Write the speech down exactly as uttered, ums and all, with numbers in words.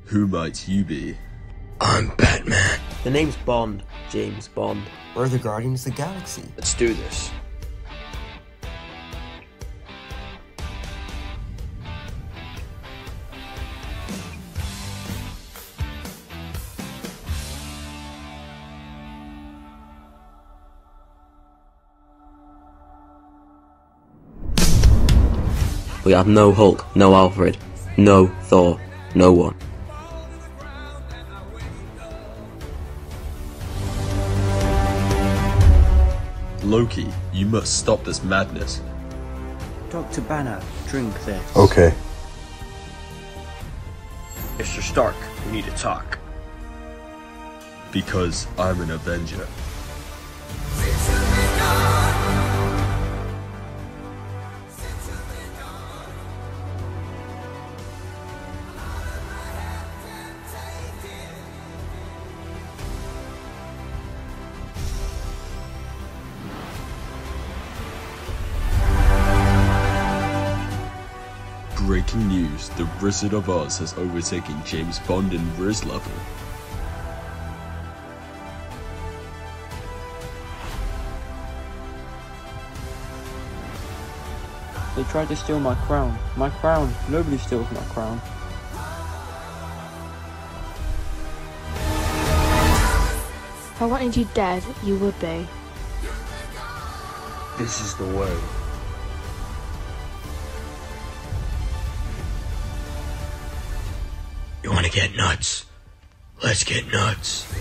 Who might you be? I'm Batman. The name's Bond, James Bond. We're the Guardians of the Galaxy. Let's do this. We have no Hulk, no Alfred, no Thor, no one. Loki, you must stop this madness. Doctor Banner, drink this. Okay. Mister Stark, we need to talk. Because I'm an Avenger. Breaking news, the Wizard of Oz has overtaken James Bond in Riz level. They tried to steal my crown. My crown. Nobody steals my crown. If I wanted you dead, you would be. This is the way. You wanna get nuts? Let's get nuts.